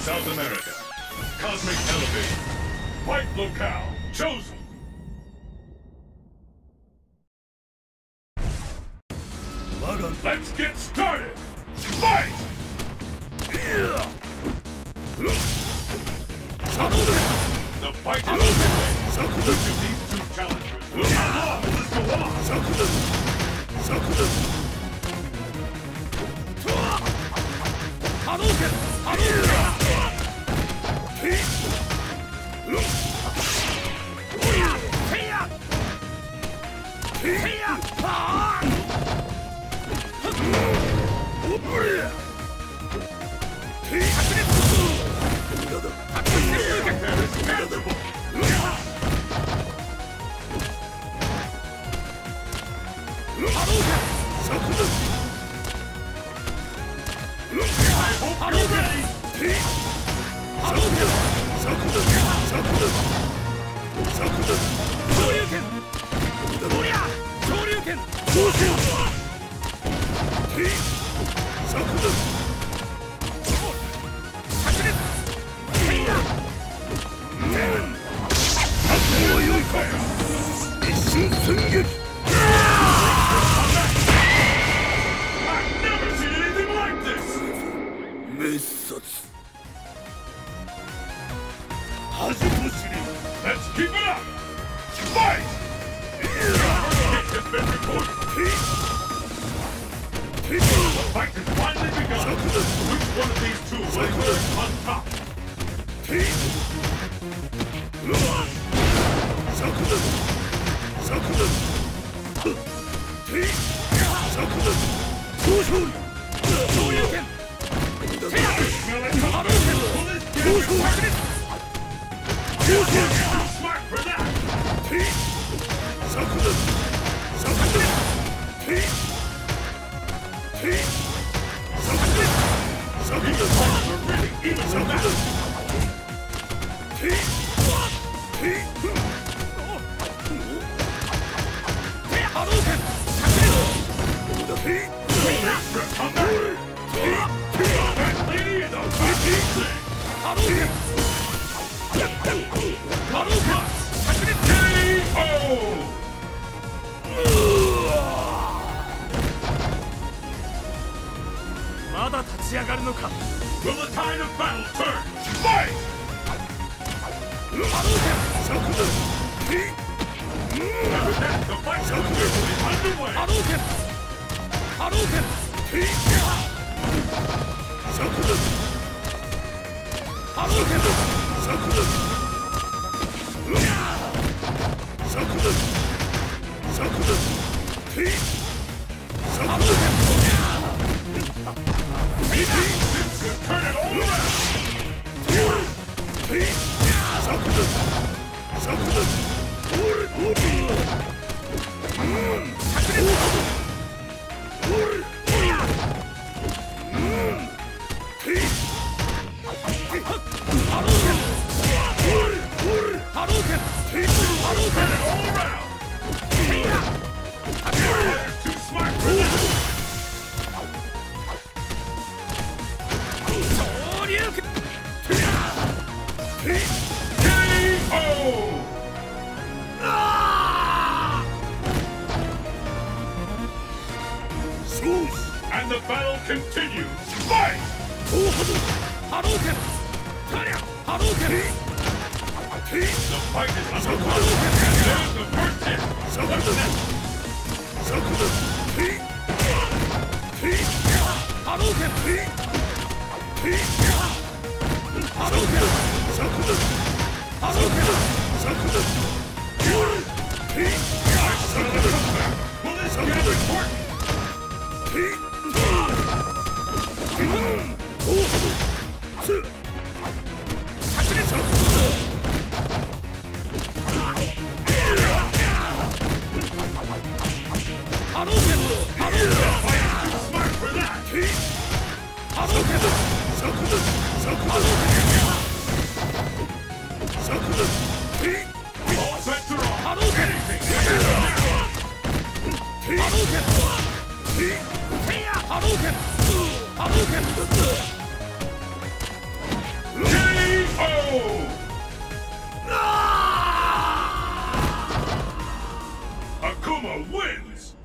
South America. Cosmic Elevate. Fight locale chosen. Let's get started. Fight! The fight is underway. Which of these two challengers will how long will this go on? Let's keep it up! Fight! Hit has been reported. The fight has finally begun. Which one of these two will emerge on top? Smart for that! These fighters are really evenly matched. Extra comeback! That lady is a fucking thing! Will the tide of battle turn? Fight! After that, the fight is officially underway! Turn it all around! Too smart for that! And the battle continues! Fight! The fight is underway! There's the first hit! What's next? Will this get important? Smart for that! All bets are off! Anything can happen! wins!